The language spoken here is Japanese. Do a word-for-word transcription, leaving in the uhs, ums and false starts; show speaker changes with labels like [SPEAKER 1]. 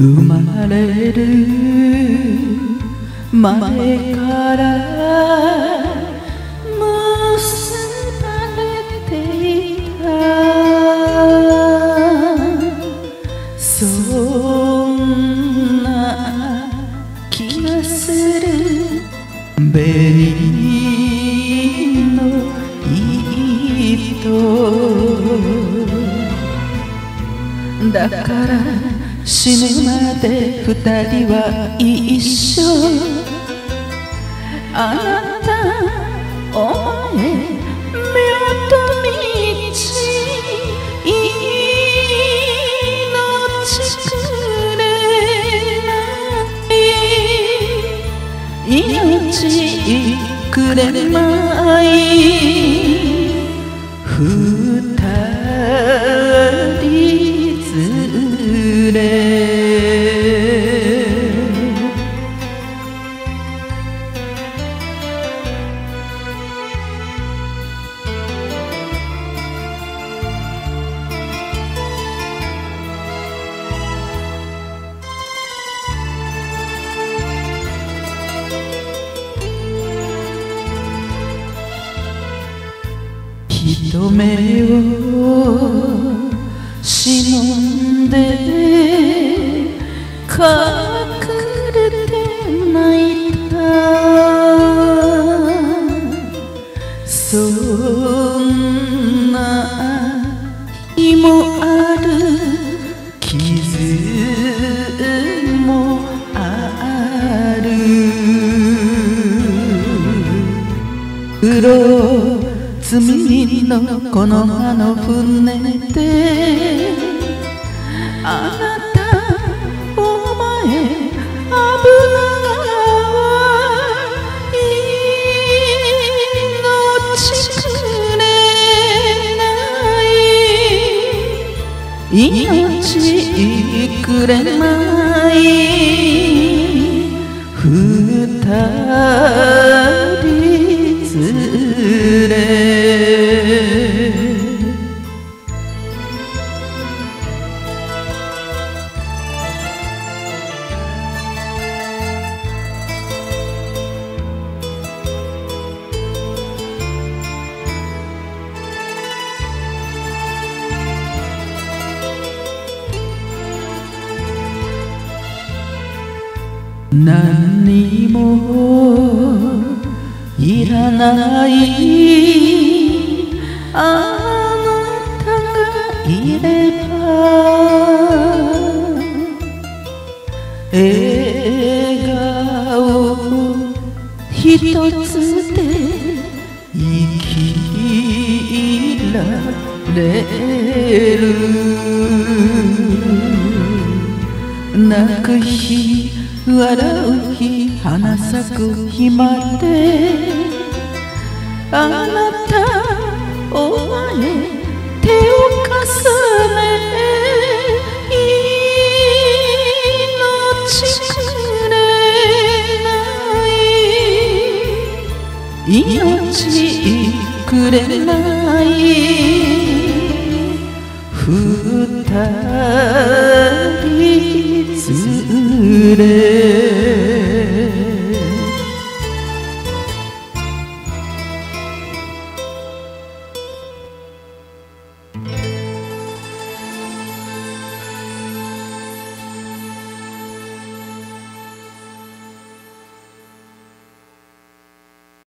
[SPEAKER 1] 生まれる前から結ばれていた、そんな気がする。紅の糸だから死ぬまで二人は一緒。あなたお前目と道命くれない命くれない二人連れ。人目を忍んで隠れて泣いた、そんな日もある。傷もある。黒罪のこの葉の船であなたお前危ながら命くれない命くれない二人連れ。何にもいらないあなたがいれば笑顔一つで生きられる。泣く日笑う日花咲く日まであなたお前手を重ね命くれない命くれない二人